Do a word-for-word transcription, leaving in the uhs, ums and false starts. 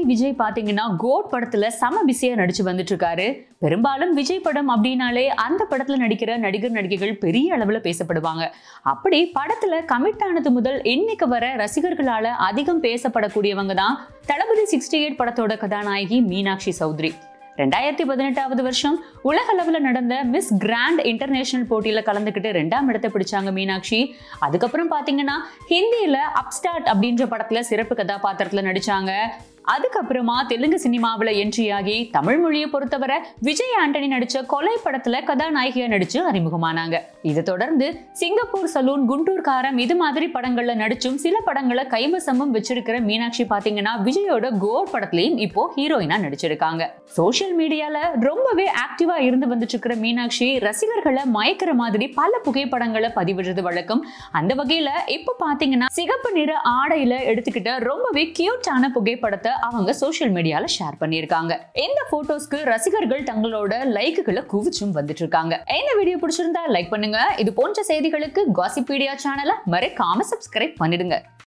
விஜய் பாத்தீங்கன்னா கோட் படத்துல சம பிஸியா நடிச்சு வந்துட்டு இருக்காரு. பெரும்பாலும் விஜய் படம் அப்படின்னாலே அந்த படத்துல நடிக்கிற நடிகர் நடிகைகள் பெரிய அளவுல பேசப்படுவாங்க. அப்படி படத்துல கமிட் ஆனது முதல் இன்னைக்கு வர ரசிகர்களால அதிகம் பேசப்படக்கூடியவங்க தான் தளபதி அறுபத்தி எட்டு படத்தோட கதாநாயகி மீனாட்சி சௌத்ரி. ரெண்டாயிரத்தி பதினெட்டாவது வருஷம் உலக அளவுல நடந்த மிஸ் கிராண்ட் இன்டர்நேஷனல் போட்டியில கலந்துக்கிட்டு ரெண்டாம் இடத்தை பிடிச்சாங்க மீனாட்சி. அதுக்கப்புறம் பாத்தீங்கன்னா ஹிந்தியில அப்ஸ்டார்ட் அப்படின்ற படத்துல சிறப்பு கதாபாத்திரத்துல நடிச்சாங்க. அதுக்கப்புறமா தெலுங்கு சினிமாவில என்ட்ரி ஆகி தமிழ் மொழியை பொறுத்தவரை விஜய் ஆண்டனி நடிச்ச கொலை படத்துல கதாநாயகியா நடிச்சு அறிமுகமானாங்க. இதை தொடர்ந்து சிங்கப்பூர் சலூன், குண்டூர் காரம் இது மாதிரி படங்கள்ல நடிச்சும் சில படங்களை கைவசமும் வச்சிருக்கிற மீனாட்சி பாத்தீங்கன்னா விஜயோட கோட் படத்திலையும் இப்போ ஹீரோயினா நடிச்சிருக்காங்க. சோசியல் மீடியால ரொம்பவே ஆக்டிவா இருந்து வந்துட்டு இருக்கிற மீனாட்சி ரசிகர்களை மயக்கிற மாதிரி பல புகைப்படங்களை பதிவிடுறது வழக்கம். அந்த வகையில இப்ப பாத்தீங்கன்னா சிகப்பு நிற ஆடையில எடுத்துக்கிட்ட ரொம்பவே கியூட்டான புகைப்படத்தை அவங்க சோஷியல் மீடியால ஷேர் பண்ணிருக்காங்க. இந்த போட்டோஸ்க்கு ரசிகர்கள் தங்களோட லைக்குகளை குவிச்சும் வந்துட்டு இருக்காங்க. இந்த வீடியோ பிடிச்சிருந்தா லைக் பண்ணுங்க. இது போன்ற செய்திகளுக்கு காசிபீடியா சேனலை மறக்காம சப்ஸ்கிரைப் பண்ணிடுங்க.